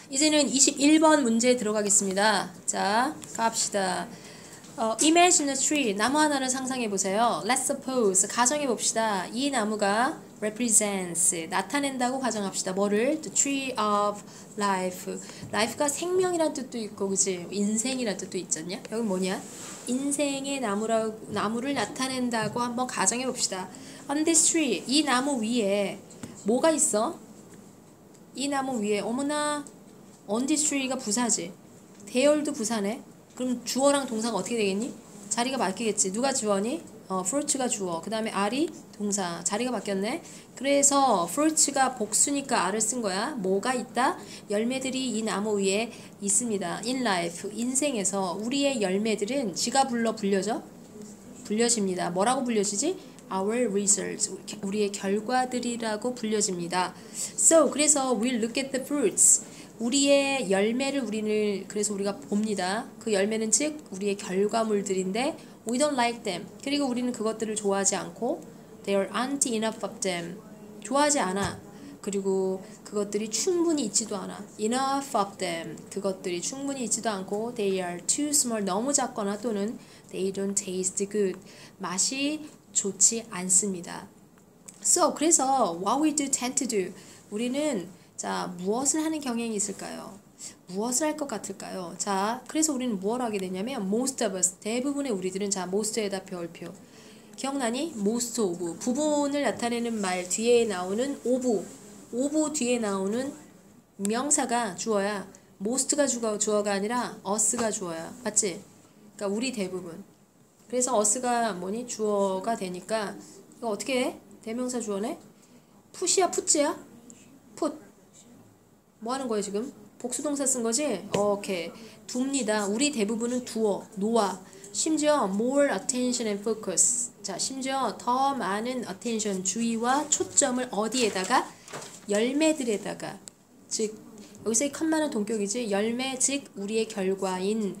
이제는 21번 문제 들어가겠습니다. 자, 갑시다. Imagine a tree. 나무 하나를 상상해 보세요. Let's suppose. 가정해 봅시다. 이 나무가 represents. 나타낸다고 가정합시다. 뭐를? The tree of life. life가 생명이란 뜻도 있고, 그치? 인생이란 뜻도 있잖냐? 여기 뭐냐? 인생의 나무를 나타낸다고 한번 가정해 봅시다. On this tree. 이 나무 위에 뭐가 있어? 이 나무 위에 어머나 on this tree가 부사지. 대열도 부사네. 그럼 주어랑 동사가 어떻게 되겠니? 자리가 바뀌겠지. 누가 주어니? fruits가 주어. 그 다음에 R이 동사. 자리가 바뀌었네. 그래서 fruits가 복수니까 R을 쓴 거야. 뭐가 있다? 열매들이 이 나무 위에 있습니다. In life. 인생에서 우리의 열매들은 지가 불려져? 불려집니다. 뭐라고 불려지지? Our results. 우리의 결과들이라고 불려집니다. So, 그래서 we'll look at the fruits. 우리의 열매를 그래서 우리가 봅니다. 그 열매는 즉 우리의 결과물들인데 we don't like them. 그리고 우리는 그것들을 좋아하지 않고 there aren't enough of them. 좋아하지 않아. 그리고 그것들이 충분히 있지도 않아. enough of them. 그것들이 충분히 있지도 않고 they are too small. 너무 작거나 또는 they don't taste good. 맛이 좋지 않습니다. So, 그래서 what we do tend to do. 우리는 자, 무엇을 하는 경향이 있을까요? 무엇을 할 것 같을까요? 자, 그래서 우리는 무엇을 하게 되냐면 most of us, 대부분의 우리들은 자, most에다 별표. 기억나니? most of. 부분을 나타내는 말 뒤에 나오는 of 뒤에 나오는 명사가 주어야. most가 주어가 아니라 us가 주어야. 맞지? 그러니까 우리 대부분. 그래서 us가 뭐니? 주어가 되니까 이거 어떻게 해? 대명사 주어네? put이야? put지야? put. 뭐 하는 거예요 지금? 복수동사 쓴 거지? 오케이. 둡니다. 우리 대부분은 두어, 놓아. 심지어 more attention and focus. 자, 심지어 더 많은 attention, 주의와 초점을 어디에다가? 열매들에다가. 즉, 여기서 이 컴마는 동격이지. 열매, 즉 우리의 결과인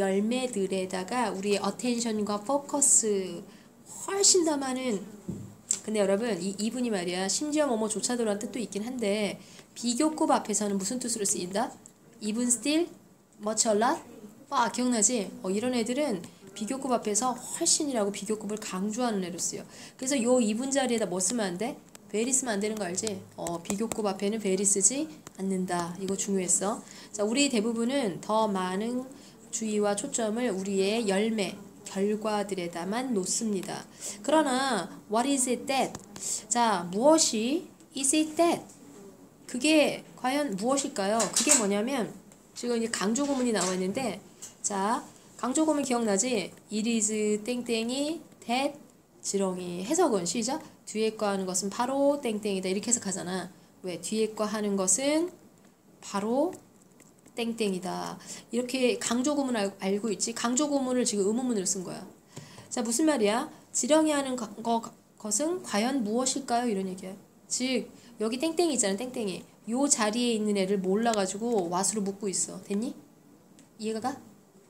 열매들에다가 우리의 attention과 focus 훨씬 더 많은. 근데 여러분 이분이 말이야 심지어 뭐뭐조차도라는 뜻도 있긴 한데 비교급 앞에서는 무슨 뜻으로 쓰인다? even still, much a lot? 기억나지? 이런 애들은 비교급 앞에서 훨씬이라고 비교급을 강조하는 애로 쓰여. 그래서 요 even 자리에다 뭐 쓰면 안 돼? very 쓰면 안 되는 거 알지? 비교급 앞에는 very 쓰지 않는다. 이거 중요했어. 자, 우리 대부분은 더 많은 주의와 초점을 우리의 열매 결과들에다만 놓습니다. 그러나 what is it that? 자, 무엇이 is it that? 그게 과연 무엇일까요? 그게 뭐냐면 지금 이제 강조구문이 나와 있는데 자, 강조구문 기억나지? It is 땡땡이 that 지렁이. 해석은 시작. 뒤에 거 하는 것은 바로 땡땡이다. 이렇게 해석하잖아. 왜? 뒤에 거 하는 것은 바로 땡땡이다. 이렇게 강조구문을 알고 있지? 강조구문을 지금 의문문으로 쓴 거야. 자, 무슨 말이야? 지렁이 하는 것은 과연 무엇일까요? 이런 얘기야. 즉, 여기 땡땡이 있잖아, 땡땡이. 요 자리에 있는 애를 몰라가지고 what으로 묻고 있어. 됐니? 이해가 가?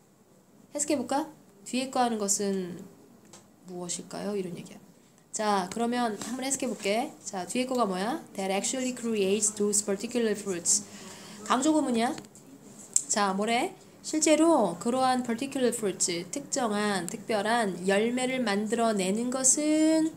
해석해볼까? 뒤에 거 하는 것은 무엇일까요? 이런 얘기야. 자, 그러면 한번 해석해볼게. 자, 뒤에 거가 뭐야? That actually creates those particular fruits. 강조구문이야. 자, 뭐래? 실제로 그러한 particular fruits, 특별한 열매를 만들어내는 것은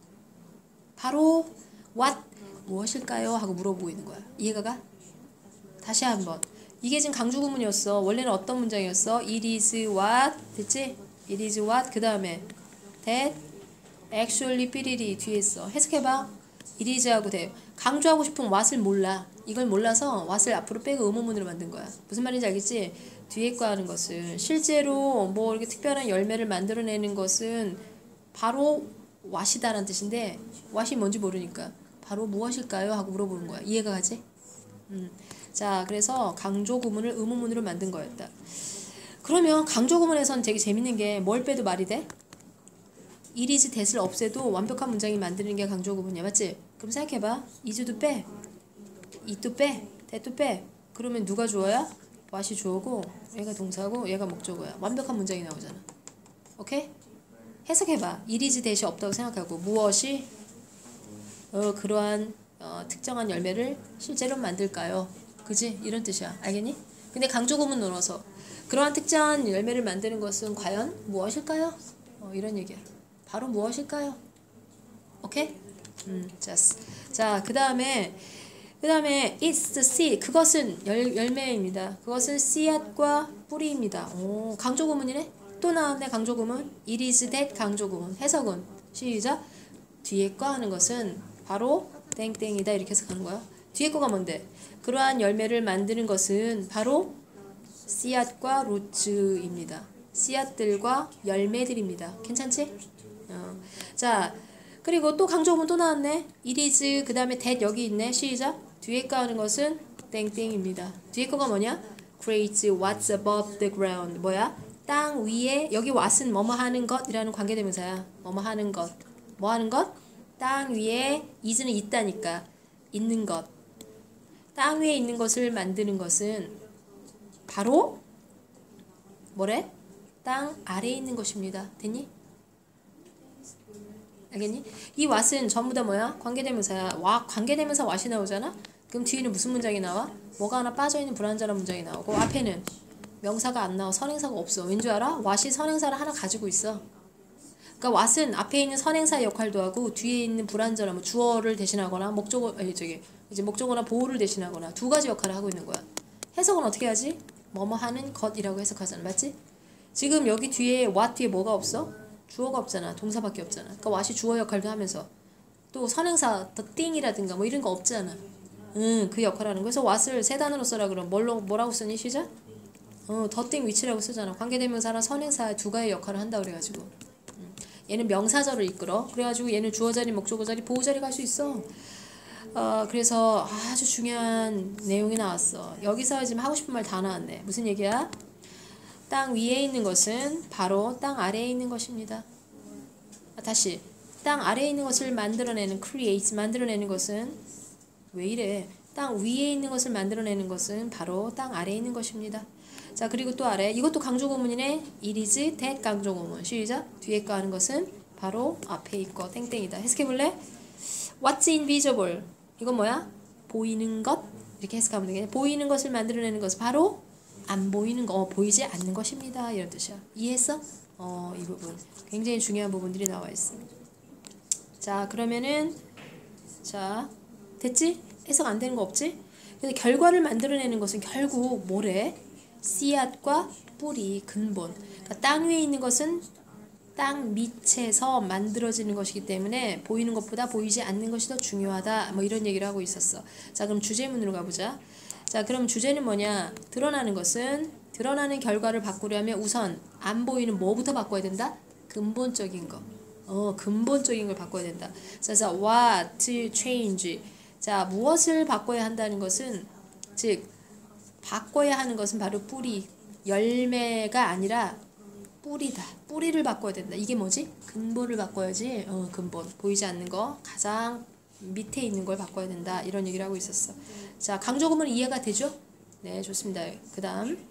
바로 what, 무엇일까요? 하고 물어보고 있는 거야. 이해가 가? 다시 한번. 이게 지금 강조구문이었어. 원래는 어떤 문장이었어? It is what, 됐지? It is what, 그 다음에 that actually 삐리리 뒤에 있어. 해석해봐. It is 하고 돼. 강조하고 싶은 what을 몰라. 이걸 몰라서 what을 앞으로 빼고 의문문으로 만든 거야. 무슨 말인지 알겠지? 뒤에 거 하는 것은 실제로 뭐 이렇게 특별한 열매를 만들어내는 것은 바로 what이다라는 뜻인데 what이 뭔지 모르니까 바로 무엇일까요? 하고 물어보는 거야. 이해가 가지? 자, 그래서 강조구문을 의문문으로 만든 거였다. 그러면 강조구문에선 되게 재밌는 게 뭘 빼도 말이 돼? it is that을 없애도 완벽한 문장이 만드는 게 강조구문이야. 맞지? 그럼 생각해봐. is도 빼. it도 빼. that도 빼. 그러면 누가 주어야? what이 주어고 얘가 동사고 얘가 목적어야. 완벽한 문장이 나오잖아. 오케이? 해석해봐. it is that이 없다고 생각하고 무엇이 그러한 특정한 열매를 실제로 만들까요? 그지? 이런 뜻이야. 알겠니? 근데 강조구문 넣어서 그러한 특정한 열매를 만드는 것은 과연 무엇일까요? 이런 얘기야. 바로 무엇일까요? 오케이? 자, 그 다음에 it's the seed. 그것은 열매입니다. 그것은 씨앗과 뿌리입니다. 오, 강조구문이네? 또 나왔네, 강조구문. It is that 강조구문. 해석은 시작. 뒤에 거 하는 것은 바로 땡땡이다. 이렇게 해석하는 거야. 뒤에 거가 뭔데? 그러한 열매를 만드는 것은 바로 씨앗과 루츠입니다. 씨앗들과 열매들입니다. 괜찮지? 자, 그리고 또 강조구문 또 나왔네. It is 그 다음에 that 여기 있네. 시작. 뒤에 거 하는 것은 땡땡입니다. 뒤에 거가 뭐냐? Creates what's above the ground. 뭐야? 땅 위에 여기 what은 뭐뭐 하는 것이라는 관계대명사야. 뭐뭐 하는 것. 뭐 하는 것? 땅 위에 is는 있다니까. 있는 것. 땅 위에 있는 것을 만드는 것은 바로 뭐래? 땅 아래에 있는 것입니다. 됐니? 알겠니? 이 what은 전부 다 뭐야? 관계대명사야. 관계대명사 what이 나오잖아? 그럼 뒤에는 무슨 문장이 나와? 뭐가 하나 빠져있는 불완전한 문장이 나오고 앞에는 명사가 안 나와. 선행사가 없어. 왠 줄 알아? what이 선행사를 하나 가지고 있어. 그러니까 what은 앞에 있는 선행사의 역할도 하고 뒤에 있는 불완전한 뭐 주어를 대신하거나 목적어나 보호를 대신하거나 두 가지 역할을 하고 있는 거야. 해석은 어떻게 하지? 뭐뭐 하는 것이라고 해석하잖아. 맞지? 지금 여기 뒤에 what 뒤에 뭐가 없어? 주어가 없잖아. 동사밖에 없잖아. 그러니까 what이 주어 역할도 하면서 또 선행사 the thing이라든가 뭐 이런 거 없잖아. 그 역할을 하는 거야. 그래서 what을 세 단어로 써라 그럼 뭐라고 쓰니? 시작? the thing which라고 쓰잖아. 관계대명사랑 선행사 두 가지 역할을 한다 그래가지고 얘는 명사절을 이끌어. 그래가지고 얘는 주어 자리, 목적어 자리, 보호 자리 갈 수 있어. 그래서 아주 중요한 내용이 나왔어. 여기서 지금 하고 싶은 말 다 나왔네. 무슨 얘기야? 땅 위에 있는 것은 바로 땅 아래에 있는 것입니다. 다시 땅 아래에 있는 것을 만들어내는 create, 만들어내는 것은 왜 이래? 땅 위에 있는 것을 만들어내는 것은 바로 땅 아래에 있는 것입니다. 자, 그리고 또 아래 이것도 강조구문이네. It is that 강조구문. 시작. 뒤에 거 하는 것은 바로 앞에 있고 땡땡이다. 해석해볼래? What's invisible? 이건 뭐야? 보이는 것? 이렇게 해석하면 되겠네. 보이는 것을 만들어내는 것은 바로 안 보이는 거, 보이지 않는 것입니다. 이런 뜻이야. 이해했어? 이 부분 굉장히 중요한 부분들이 나와 있어. 자, 그러면은 자, 됐지? 해석 안 되는 거 없지? 근데 결과를 만들어내는 것은 결국 뭐래? 씨앗과 뿌리, 근본. 그러니까 땅 위에 있는 것은 땅 밑에서 만들어지는 것이기 때문에 보이는 것보다 보이지 않는 것이 더 중요하다. 뭐 이런 얘기를 하고 있었어. 자, 그럼 주제문으로 가보자. 자, 그럼 주제는 뭐냐? 드러나는 것은 드러나는 결과를 바꾸려면 우선 안 보이는 뭐부터 바꿔야 된다? 근본적인 거. 근본적인 걸 바꿔야 된다. 그래서 what change. 자, 무엇을 바꿔야 한다는 것은 즉 바꿔야 하는 것은 바로 뿌리, 열매가 아니라 뿌리다. 뿌리를 바꿔야 된다. 이게 뭐지? 근본을 바꿔야지. 근본. 보이지 않는 거 가장 밑에 있는 걸 바꿔야 된다. 이런 얘기를 하고 있었어. 자, 강조구문 이해가 되죠? 네, 좋습니다. 그 다음